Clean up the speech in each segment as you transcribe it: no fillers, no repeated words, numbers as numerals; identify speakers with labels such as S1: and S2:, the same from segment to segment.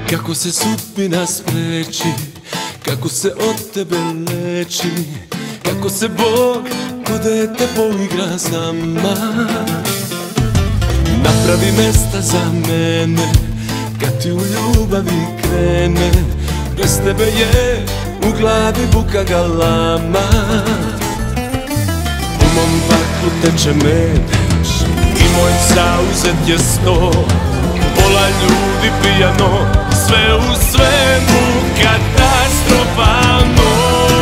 S1: Kako se sudbina spreči, kako se od tebe leči, kako se Bog ko dete poigra s nama. Napravi mesta za mene, kad ti u ljubavi krene, bez tebe je u glavi buka galama. U mom vatru teče med i moj zauzet je sto, pola ljudi pijano, sve u svemu katastrofalno.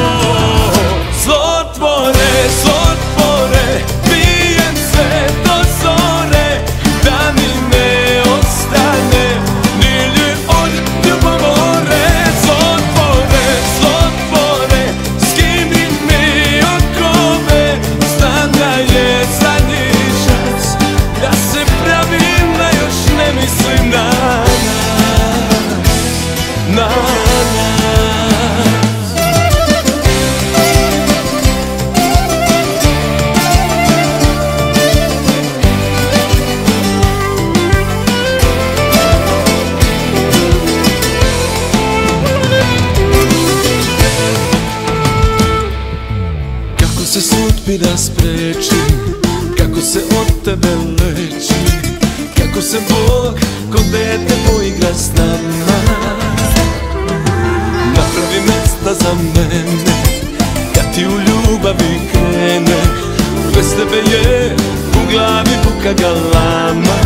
S1: Zlotvore, zlotvore, pijem se do zore, da mi ne ostane ni od ljubomore. Zlotvore, zlotvore, skini mi okove, znam da je zadnji čas, da se pravim da još ne mislim na nas. Kako se sudbina spreči, kako se od tebe leči, kako se Bog ko dete poigra s nama. Napravi mesta za mene, kad ti u ljubavi krene, bez tebe je u glavi buka galama.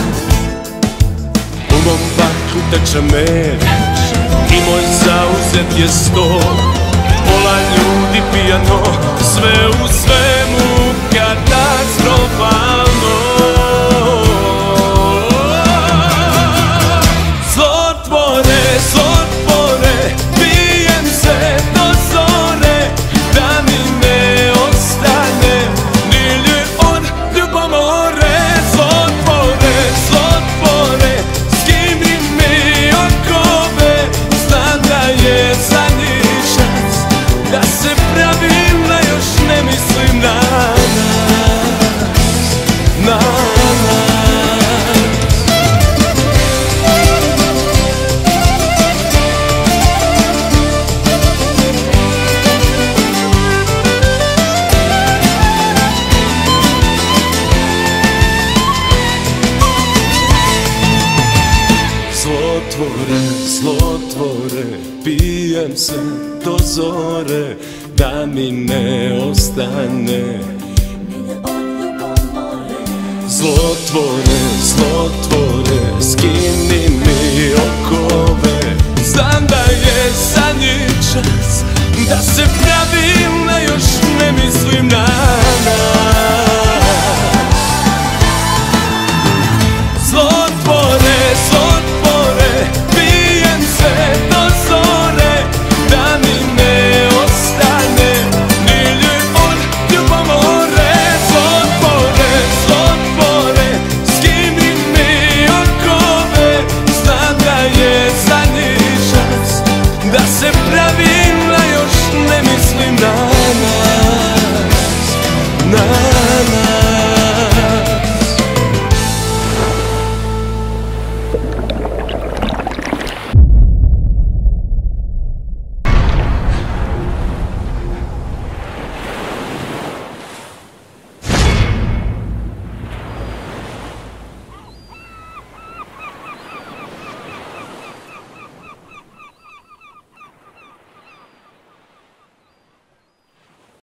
S1: U mom vatru teče med i moj zauzet je sto, pola ljudi pijano, sve u svemu katastrofalno. Zlotvore, zlotvore, pijem se do zore, da mi ne ostane ni od ljubomore. Zlotvore, zlotvore, skini mi okove, znam da je zadnji čas, da se pravim da još ne mislim na nas, na nas. Zlotvore, zlotvore, pijem se do zore, da mi ne ostane. Zlotvore, zlotvore, skini mi okove, znam da je zadnji čas, da se pravim da još ne mislim na nas. Zlotvore, zlotvore, pijem se do zore, da mi ne ostane ni od ljubomore. Zlotvore, zlotvore, skini mi okove, znam da je zadnji čas, da se pravim da još ne mislim na